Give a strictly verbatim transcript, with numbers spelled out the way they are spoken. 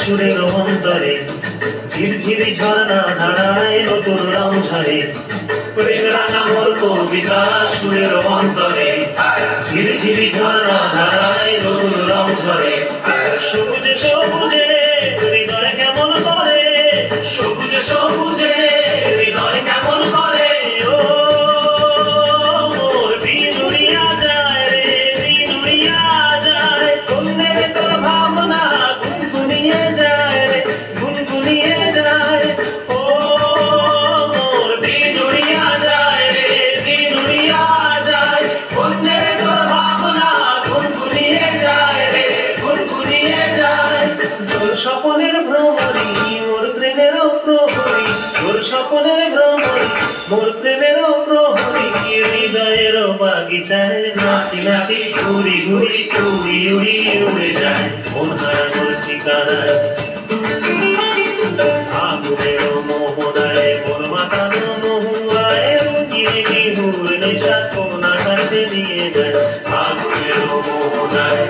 সুরের অন্তরে ঝিরঝিরি ঝর্ণা ধারায় নতুন রং ঝরে প্রেম রাঙা মোর কবিতা সুরের অন্তরে ঝিরঝিরি ঝর্ণা ধারায় নতুন রং ঝরে সবুজে সবুজে হৃদয় কেমন করে সবুজে সবুজে হৃদয় কেমন করে ও মোর দিন উড়িয়া যায় রে দিন উড়িয়া যায় কোনের তোর ভাবনা গুনগুনিয়ে যায় রে গুনগুনিয়ে যায় ও মোর দিন উড়িয়া যায় রে দিন উড়িয়া যায় কোনের তোর ভাবনা গুনগুনিয়ে যায় রে গুনগুনিয়ে যায় তোর স্বপ্নের ভ্রমরি মোর প্রেমের প্রহরী তোর স্বপ্নের ভ্রমরি মোর প্রেমের প্রহরী হৃদয়ের বাগিচায় নাচি নাচি ঘুরি ঘুরি উড়ি উড়ি উড়ে যায় মন হারানোর ঠিকানায় আগুনের মোহনায় মোর মাতানো মহুয়ায় রঙিয়ে বিহুর নেশা কোন আকাশে নিয়ে যায় আগুনের মোহনায়